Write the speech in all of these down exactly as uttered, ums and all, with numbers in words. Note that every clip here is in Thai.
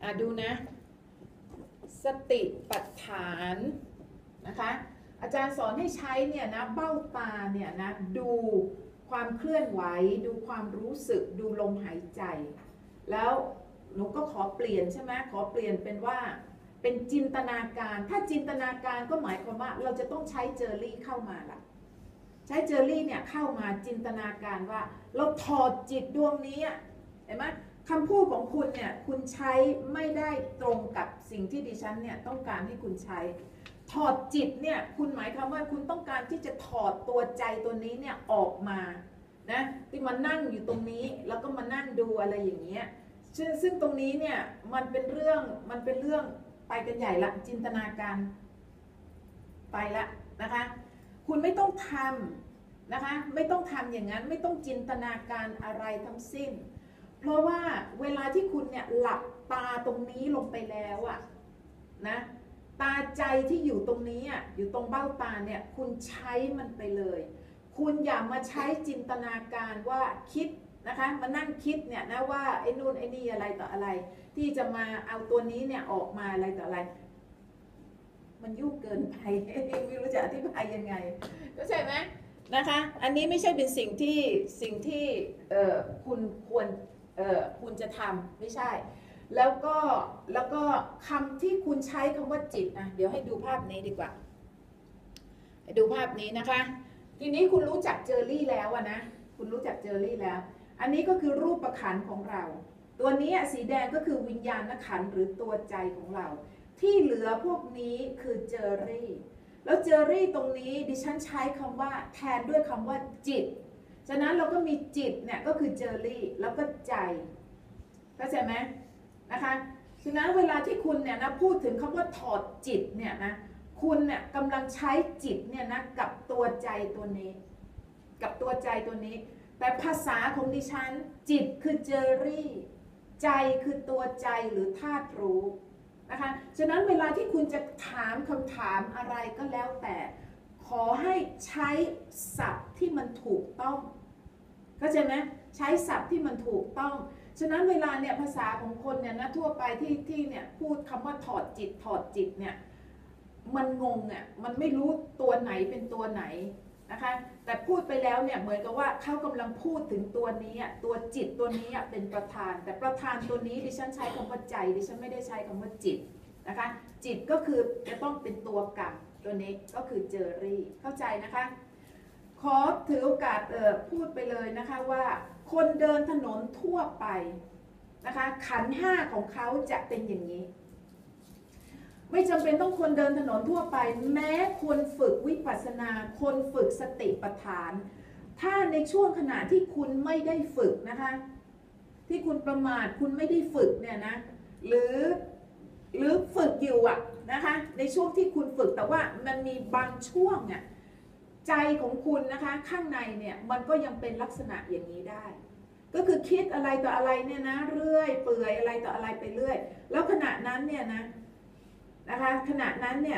อ่ะดูนะสติปัฏฐานนะคะอาจารย์สอนให้ใช้เนี่ยนะเบ้าตาเนี่ยนะดูความเคลื่อนไหวดูความรู้สึกดูลมหายใจแล้วหนูก็ขอเปลี่ยนใช่ไหมขอเปลี่ยนเป็นว่าเป็นจินตนาการถ้าจินตนาการก็หมายความว่าเราจะต้องใช้เจอรี่เข้ามาละใช้เจอรี่เนี่ยเข้ามาจินตนาการว่าเราถอดจิตดวงนี้เห็นไหมคำพูดของคุณเนี่ยคุณใช้ไม่ได้ตรงกับสิ่งที่ดิฉันเนี่ยต้องการให้คุณใช้ถอดจิตเนี่ยคุณหมายความว่าคุณต้องการที่จะถอดตัวใจตัวนี้เนี่ยออกมานะที่มานั่งอยู่ตรงนี้แล้วก็มานั่งดูอะไรอย่างเงี้ยซึ่งซึ่งตรงนี้เนี่ยมันเป็นเรื่องมันเป็นเรื่องไปกันใหญ่ละจินตนาการไปละนะคะคุณไม่ต้องทำนะคะไม่ต้องทำอย่างนั้นไม่ต้องจินตนาการอะไรทั้งสิ้นเพราะว่าเวลาที่คุณเนี่ยหลับตาตรงนี้ลงไปแล้วอะนะตาใจที่อยู่ตรงนี้อ่ะอยู่ตรงเบ้าตาเนี่ยคุณใช้มันไปเลยคุณอย่ามาใช้จินตนาการว่าคิดนะคะมานั่งคิดเนี่ยนะว่าไอ้นู่นไอ้นี่อะไรต่ออะไรที่จะมาเอาตัวนี้เนี่ยออกมาอะไรต่ออะไรมันยุ่งเกินไปไม่รู้จะอธิบายยังไงเข้าใจไหมนะคะอันนี้ไม่ใช่เป็นสิ่งที่สิ่งที่เอ่อคุณควรเอ่อคุณจะทำไม่ใช่แล้วก็แล้วก็คำที่คุณใช้คำว่าจิตนะเดี๋ยวให้ดูภาพนี้ดีกว่าให้ดูภาพนี้นะคะทีนี้คุณรู้จักเจอรี่แล้วอะนะคุณรู้จักเจอรี่แล้วอันนี้ก็คือรูปขันธ์ของเราตัวนี้สีแดงก็คือวิญญาณขันธ์หรือตัวใจของเราที่เหลือพวกนี้คือเจอรี่แล้วเจอรี่ตรงนี้ดิฉันใช้คำว่าแทนด้วยคำว่าจิตฉะนั้นเราก็มีจิตเนี่ยก็คือเจอรี่แล้วก็ใจเข้าใจไหมนะคะฉะนั้นเวลาที่คุณเนี่ยนะพูดถึงคำว่าถอดจิตเนี่ยนะคุณเนี่ยกำลังใช้จิตเนี่ยนะกับตัวใจตัวนี้กับตัวใจตัวนี้แต่ภาษาของดิฉันจิตคือเจอรี่ใจคือตัวใจหรือธาตุรู้นะคะฉะนั้นเวลาที่คุณจะถามคำถามอะไรก็แล้วแต่ขอให้ใช้ศัพท์ที่มันถูกต้องเข้าใจไหมใช้ศัพท์ที่มันถูกต้องฉะนั้นเวลาเนี่ยภาษาของคนเนี่ยนะทั่วไปที่ที่เนี่ยพูดคำว่าถอดจิตถอดจิตเนี่ยมันงงอ่ะมันไม่รู้ตัวไหนเป็นตัวไหนนะคะแต่พูดไปแล้วเนี่ยเหมือนกับว่าเขากำลังพูดถึงตัวนี้อ่ะตัวจิตตัวนี้อ่ะเป็นประธานแต่ประธานตัวนี้ดิฉันใช้คำว่าใจดิฉันไม่ได้ใช้คำว่าจิตนะคะจิตก็คือจะต้องเป็นตัวกรรมตัวนี้ก็คือเจอรี่เข้าใจนะคะขอถือโอกาสเอ่อพูดไปเลยนะคะว่าคนเดินถนนทั่วไปนะคะขันธ์ห้าของเขาจะเป็นอย่างนี้ไม่จำเป็นต้องคนเดินถนนทั่วไปแม้คนฝึกวิปัสสนาคนฝึกสติปัฏฐานถ้าในช่วงขณะที่คุณไม่ได้ฝึกนะคะที่คุณประมาทคุณไม่ได้ฝึกเนี่ยนะหรือหรือฝึกอยู่อะนะคะในช่วงที่คุณฝึกแต่ว่ามันมีบางช่วงอะใจของคุณนะคะข้างในเนี่ยมันก็ยังเป็นลักษณะอย่างนี้ได้ก็คือคิดอะไรต่ออะไรเนี่ยนะเรื่อยเปื่อยอะไรต่ออะไรไปเรื่อยแล้วขณะนั้นเนี่ยนะนะคะขณะนั้นเนี่ย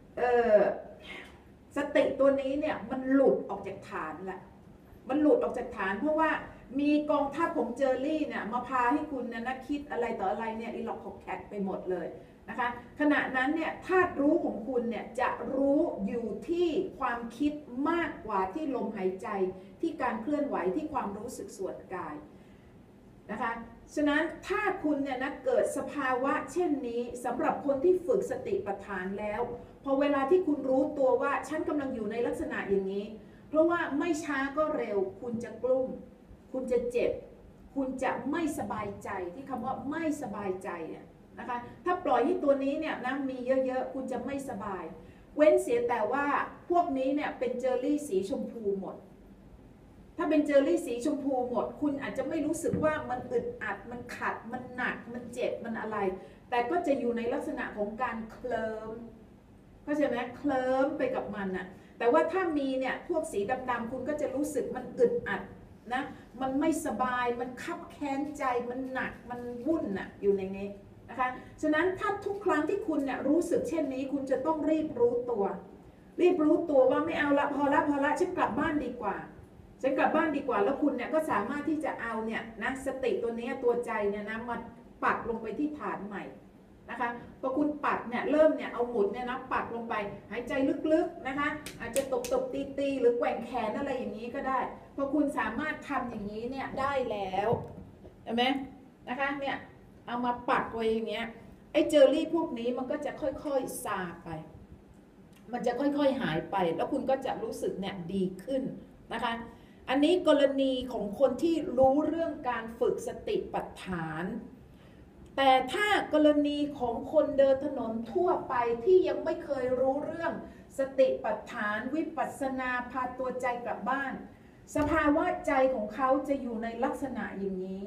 สติตัวนี้เนี่ยมันหลุดออกจากฐานละมันหลุดออกจากฐานเพราะว่ามีกองทัพของเจอรี่เนี่ยมาพาให้คุณนะนะคิดอะไรต่ออะไรเนี่ยอีหลอกขอกแคกไปหมดเลยนะคะขณะนั้นเนี่ยธาตุรู้ของคุณเนี่ยจะรู้อยู่ที่ความคิดมากกว่าที่ลมหายใจที่การเคลื่อนไหวที่ความรู้สึกส่วนกายนะคะฉะนั้นถ้าคุณเนี่ยนะเกิดสภาวะเช่นนี้สำหรับคนที่ฝึกสติปัฏฐานแล้วพอเวลาที่คุณรู้ตัวว่าฉันกำลังอยู่ในลักษณะอย่างนี้เพราะว่าไม่ช้าก็เร็วคุณจะกลุ้มคุณจะเจ็บคุณจะไม่สบายใจที่คำว่าไม่สบายใจเนี่ยนะคะถ้าปล่อยให้ตัวนี้เนี่ยนะมีเยอะๆคุณจะไม่สบายเว้นเสียแต่ว่าพวกนี้เนี่ยเป็นเจอรี่สีชมพูหมดถ้าเป็นเจอรี่สีชมพูหมดคุณอาจจะไม่รู้สึกว่ามันอึดอัดมันขัดมันหนักมันเจ็บมันอะไรแต่ก็จะอยู่ในลักษณะของการเคลิ้มเข้าใจไหมเคลิ้มไปกับมันน่ะแต่ว่าถ้ามีเนี่ยพวกสีดำๆคุณก็จะรู้สึกมันอึดอัดนะมันไม่สบายมันคับแค้นใจมันหนักมันวุ่นน่ะอยู่ในนี้นะคะฉะนั้นถ้าทุกครั้งที่คุณเนี่ยรู้สึกเช่นนี้คุณจะต้องรีบรู้ตัวรีบรู้ตัวว่าไม่เอาละพอละพอละฉันกลับบ้านดีกว่าฉันกลับบ้านดีกว่าแล้วคุณเนี่ยก็สามารถที่จะเอาเนี่ยนะสติตัวนี้ตัวใจเนี่ยนะมาปักลงไปที่ฐานใหม่นะคะพอคุณปักเนี่ยเริ่มเนี่ยเอาหมุดเนี่ยนะปักลงไปหายใจลึกๆนะคะอาจจะตบตบตีตีหรือแกว่งแขนอะไรอย่างนี้ก็ได้พอคุณสามารถทำอย่างนี้เนี่ยได้แล้วเห็นไหมนะคะเนี่ยเอามาปักไว้อย่างเงี้ยไอ้เจอรี่พวกนี้มันก็จะค่อยๆซาไปมันจะค่อยๆหายไปแล้วคุณก็จะรู้สึกเนี่ยดีขึ้นนะคะอันนี้กรณีของคนที่รู้เรื่องการฝึกสติปัฏฐานแต่ถ้ากรณีของคนเดินถนนทั่วไปที่ยังไม่เคยรู้เรื่องสติปัฏฐานวิปัสสนาพาตัวใจกลับบ้านสภาวะใจของเขาจะอยู่ในลักษณะอย่างนี้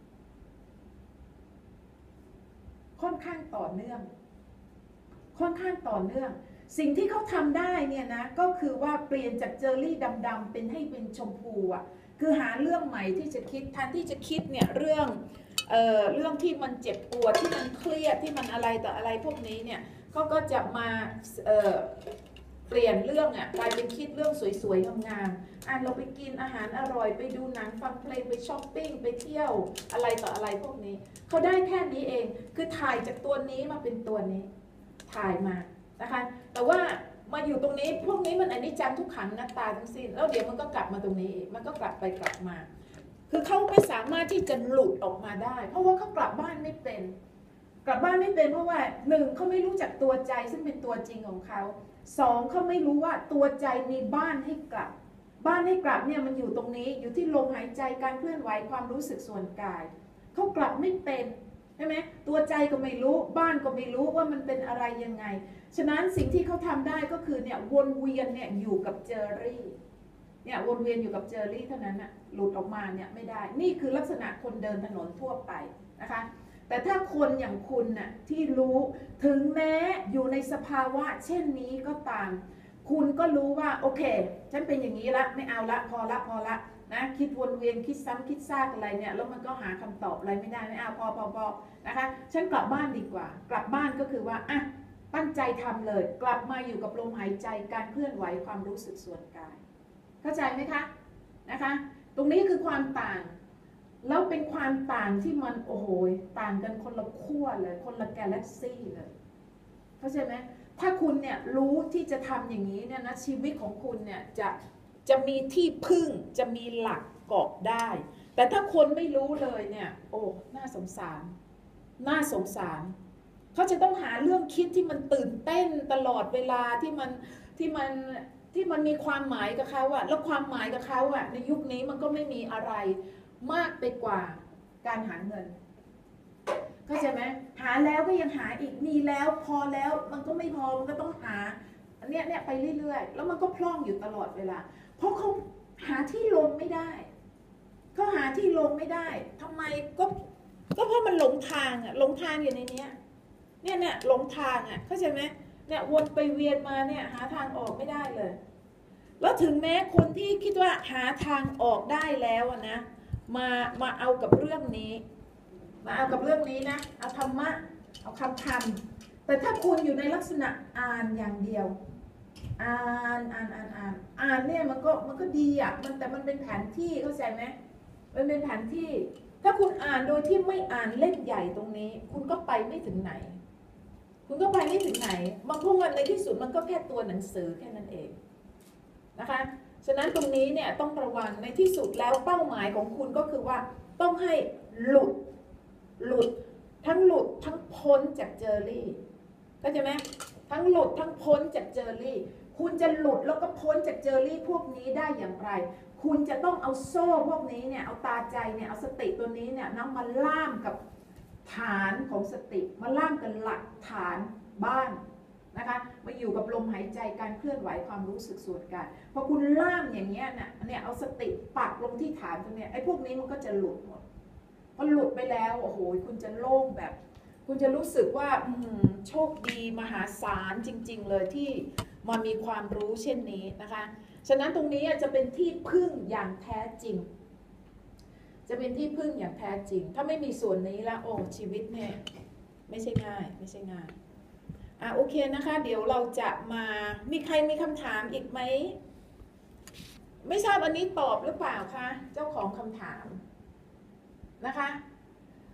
ค่อนข้างต่อเนื่องค่อนข้างต่อเนื่องสิ่งที่เขาทำได้เนี่ยนะก็คือว่าเปลี่ยนจากเจอรี่ดำๆเป็นให้เป็นชมพูอ่ะคือหาเรื่องใหม่ที่จะคิดแทนที่จะคิดเนี่ยเรื่องเอ่อเรื่องที่มันเจ็บปวดที่มันเครียดที่มันอะไรต่ออะไรพวกนี้เนี่ยเขาก็จะมาเอ่อเปลี่ยนเรื่องอ่ะกลายเป็นคิดเรื่องสวยๆงามๆอ่ะเราไปกินอาหารอร่อยไปดูหนังฟังเพลงไปช้อปปิ้งไปเที่ยวอะไรต่ออะไรพวกนี้เขาได้แค่นี้เองคือถ่ายจากตัวนี้มาเป็นตัวนี้ถ่ายมานะคะแต่ว่ามาอยู่ตรงนี้พวกนี้มันอนิจจังทุกขังอนัตตาทั้งสิ้นแล้วเดี๋ยวมันก็กลับมาตรงนี้มันก็กลับไปกลับมาคือเขาไม่สามารถที่จะหลุดออกมาได้เพราะว่าเขากลับบ้านไม่เป็นกลับบ้านไม่เป็นเพราะว่าหนึ่งเขาไม่รู้จักตัวใจซึ่งเป็นตัวจริงของเขาสองเขาไม่รู้ว่าตัวใจมีบ้านให้กลับบ้านให้กลับเนี่ยมันอยู่ตรงนี้อยู่ที่ลมหายใจการเคลื่อนไหวความรู้สึกส่วนกายเขากลับไม่เป็นใช่ไหมตัวใจก็ไม่รู้บ้านก็ไม่รู้ว่ามันเป็นอะไรยังไงฉะนั้นสิ่งที่เขาทำได้ก็คือเนี่ยวนเวียนเนี่ยอยู่กับเจอรี่เนี่ยวนเวียนอยู่กับเจอรี่เท่านั้นน่ะหลุดออกมาเนี่ยไม่ได้นี่คือลักษณะคนเดินถนนทั่วไปนะคะแต่ถ้าคนอย่างคุณน่ะที่รู้ถึงแม้อยู่ในสภาวะเช่นนี้ก็ตามคุณก็รู้ว่าโอเคฉันเป็นอย่างนี้ละไม่เอาละพอละพอละนะคิดวนเวียนคิดซ้ำคิดซากอะไรเนี่ยแล้วมันก็หาคำตอบอะไรไม่ได้ไม่เอาพอพอพอนะคะฉันกลับบ้านดีกว่ากลับบ้านก็คือว่าอ่ะตั้งใจทำเลยกลับมาอยู่กับลมหายใจการเคลื่อนไหวความรู้สึกส่วนกายเข้าใจไหมคะนะคะตรงนี้คือความต่างแล้วเป็นความต่างที่มันโอ้โหต่างกันคนละขั้วเลยคนละกาแล็กซี่เลยเข้าใจไหมถ้าคุณเนี่ยรู้ที่จะทำอย่างนี้เนี่ยนะชีวิตของคุณเนี่ยจะจะมีที่พึ่งจะมีหลักเกาะได้แต่ถ้าคนไม่รู้เลยเนี่ยโอ้น่าสงสารน่าสงสารเขาจะต้องหาเรื่องคิดที่มันตื่นเต้นตลอดเวลาที่มันที่มันที่มันมีความหมายกับเขาอะแล้วความหมายกับเขาอะในยุคนี้มันก็ไม่มีอะไรมากไปกว่าการหาเงินเข้าใจไหมหาแล้วก็ยังหาอีกมีแล้วพอแล้วมันก็ไม่พอมันก็ต้องหาอันเนี้ยเนี่ยไปเรื่อยๆแล้วมันก็พร่องอยู่ตลอดเวลาเพราะเขาหาที่ลงไม่ได้เขาหาที่ลงไม่ได้ทำไมก็ก็เพราะมันหลงทางอะหลงทางอยู่ในเนี้ยเนี่ยเนี่ยหลงทางอ่ะเข้าใจไหมเนี่ยวนไปเวียนมาเนี่ยหาทางออกไม่ได้เลยแล้วถึงแม้คนที่คิดว่าหาทางออกได้แล้วนะมามาเอากับเรื่องนี้มาเอากับเรื่องนี้นะเอาธรรมะเอาคำธรรมแต่ถ้าคุณอยู่ในลักษณะอ่านอย่างเดียวอ่านอ่านอ่านอ่านอ่านเนี่ยมันก็มันก็ดีอ่ะมันแต่มันเป็นแผนที่เข้าใจไหมมันเป็นแผนที่ถ้าคุณอ่านโดยที่ไม่อ่านเล่มใหญ่ตรงนี้คุณก็ไปไม่ถึงไหนคุณก็ไปไม่ถึงไหนบางพวกมันในที่สุดมันก็แค่ตัวหนังสือแค่นั้นเองนะคะฉะนั้นตรงนี้เนี่ยต้องระวังในที่สุดแล้วเป้าหมายของคุณก็คือว่าต้องให้หลุดหลุดทั้งหลุดทั้งพ้นจากเจอรี่เข้าใจไหมทั้งหลุดทั้งพ้นจากเจอรี่คุณจะหลุดแล้วก็พ้นจากเจอรี่พวกนี้ได้อย่างไรคุณจะต้องเอาโซ่พวกนี้เนี่ยเอาตาใจเนี่ยเอาสติตัวนี้เนี่ยนำมาล่ามกับฐานของสติมาล่ามกันหลักฐานบ้านนะคะมาอยู่กับลมหายใจการเคลื่อนไหวความรู้สึกส่วนกายพอคุณล่ามอย่างเงี้ยเนี่ยเนี่ยเอาสติปักลงที่ฐานตรงเนี้ยไอ้พวกนี้มันก็จะหลุดหมดพอหลุดไปแล้วโอ้โหคุณจะโล่งแบบคุณจะรู้สึกว่าโชคดีมหาศาลจริงๆเลยที่มามีความรู้เช่นนี้นะคะฉะนั้นตรงนี้จะเป็นที่พึ่งอย่างแท้จริงจะเป็นที่พึ่งอย่างแท้จริงถ้าไม่มีส่วนนี้แล้วโอ้ชีวิตเนี่ยไม่ใช่ง่ายไม่ใช่ง่ายอ่ะโอเคนะคะเดี๋ยวเราจะมามีใครมีคำถามอีกไหมไม่ทราบอันนี้ตอบหรือเปล่าคะเจ้าของคำถามนะคะ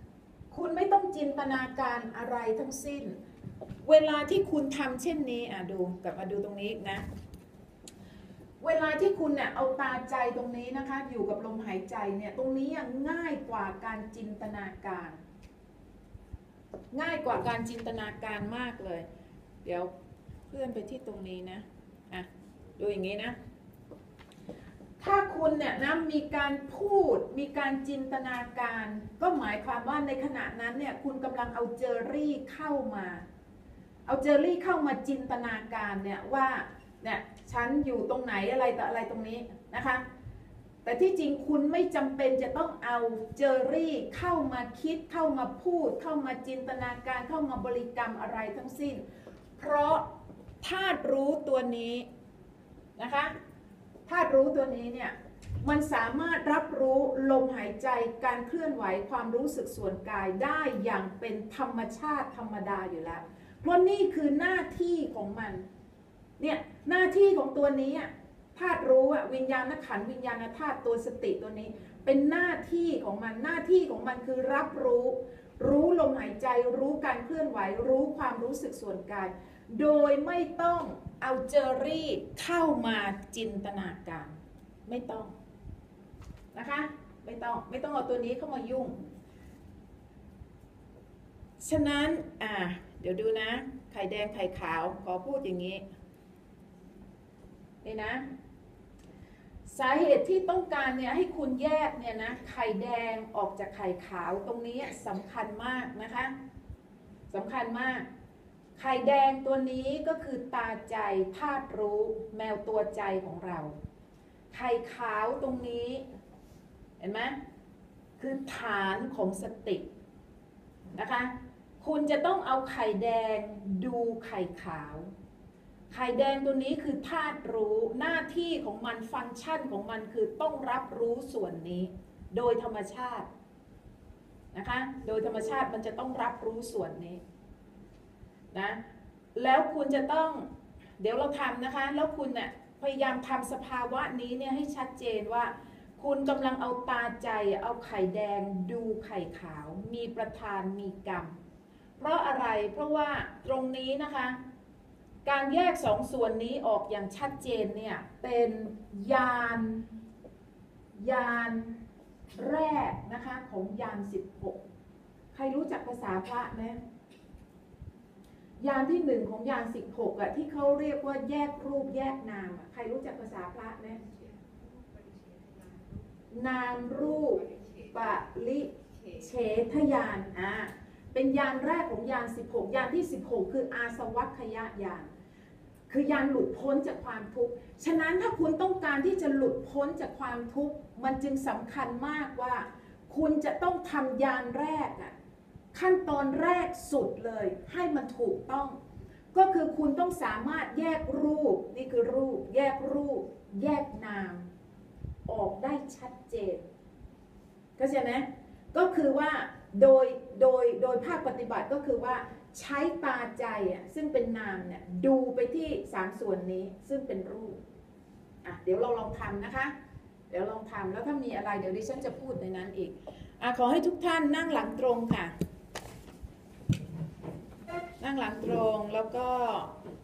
คุณไม่ต้องจินตนาการอะไรทั้งสิ้นเวลาที่คุณทำเช่นนี้อ่ะดูกลับมาดูตรงนี้นะเวลาที่คุณเนี่ยเอาตาใจตรงนี้นะคะอยู่กับลมหายใจเนี่ยตรงนี้ง่ายกว่าการจินตนาการง่ายกว่าการจินตนาการมากเลยเดี๋ยวเพื่อนไปที่ตรงนี้นะอ่ะดูอย่างนี้นะถ้าคุณเนี่ยนะมีการพูดมีการจินตนาการก็หมายความว่าในขณะนั้นเนี่ยคุณกำลังเอาเจอรี่เข้ามาเอาเจอรี่เข้ามาจินตนาการเนี่ยว่าเนี่ยฉันอยู่ตรงไหนอะไรต่ออะไรตรงนี้นะคะแต่ที่จริงคุณไม่จำเป็นจะต้องเอาเจอรี่เข้ามาคิดเข้ามาพูดเข้ามาจินตนาการเข้ามาบริกรรมอะไรทั้งสิ้นเพราะธาตุรู้ตัวนี้นะคะธาตุรู้ตัวนี้เนี่ยมันสามารถรับรู้ลมหายใจการเคลื่อนไหวความรู้สึกส่วนกายได้อย่างเป็นธรรมชาติธรรมดาอยู่แล้วเพราะนี่คือหน้าที่ของมันเนี่ยหน้าที่ของตัวนี้ธาตุรู้อะวิญญาณขันธ์วิญญาณธาตุตัวสติตัวนี้เป็นหน้าที่ของมันหน้าที่ของมันคือรับรู้รู้ลมหายใจรู้การเคลื่อนไหวรู้ความรู้สึกส่วนกายโดยไม่ต้องเอาเจอรี่เข้ามาจินตนาการไม่ต้องนะคะไม่ต้องไม่ต้องเอาตัวนี้เข้ามายุ่งฉะนั้นอ่าเดี๋ยวดูนะไข่แดงไข่ขาวขอพูดอย่างนี้นี่นะสาเหตุที่ต้องการเนี่ยให้คุณแยกเนี่ยนะไข่แดงออกจากไข่ขาวตรงนี้สำคัญมากนะคะสำคัญมากไข่แดงตัวนี้ก็คือตาใจธาตุรู้แมวตัวใจของเราไข่ขาวตรงนี้เห็นไหมคือฐานของสตินะคะคุณจะต้องเอาไข่แดงดูไข่ขาวไข่แดงตัวนี้คือธาตุรู้หน้าที่ของมันฟังก์ชันของมันคือต้องรับรู้ส่วนนี้โดยธรรมชาตินะคะโดยธรรมชาติมันจะต้องรับรู้ส่วนนี้นะแล้วคุณจะต้องเดี๋ยวเราทำนะคะแล้วคุณเนี่ยพยายามทำสภาวะนี้เนี่ยให้ชัดเจนว่าคุณกำลังเอาตาใจเอาไข่แดงดูไข่ขาวมีประธานมีกรรมเพราะอะไรเพราะว่าตรงนี้นะคะการแยกสองส่วนนี้ออกอย่างชัดเจนเนี่ยเป็นยานยานแรกนะคะของยานสิบหกใครรู้จักภาษาพระไหมยานที่หนึ่งของยานสิบหกอะที่เขาเรียกว่าแยกรูปแยกนามอะใครรู้จักภาษาพระไหมนามรูปปริเฉทญาณอ่ะเป็นยานแรกของยานสิบหกยานที่สิบหกคืออาสวัคยญาณคือยานหลุดพ้นจากความทุกข์ฉะนั้นถ้าคุณต้องการที่จะหลุดพ้นจากความทุกข์มันจึงสำคัญมากว่าคุณจะต้องทำยานแรกอะขั้นตอนแรกสุดเลยให้มันถูกต้องก็คือคุณต้องสามารถแยกรูปนี่คือรูปแยกรูปแยกนามออกได้ชัดเจนเข้าใจไหมก็คือว่าโดยโดยโดยภาคปฏิบัติก็คือว่าใช้ตาใจอ่ะซึ่งเป็นนามเนี่ยดูไปที่สามส่วนนี้ซึ่งเป็นรูปอ่ะเดี๋ยวเราลองทำนะคะเดี๋ยวลองทำแล้วถ้ามีอะไรเดี๋ยวดิฉันจะพูดในนั้นอีกอ่ะขอให้ทุกท่านนั่งหลังตรงค่ะนั่งหลังตรงแล้วก็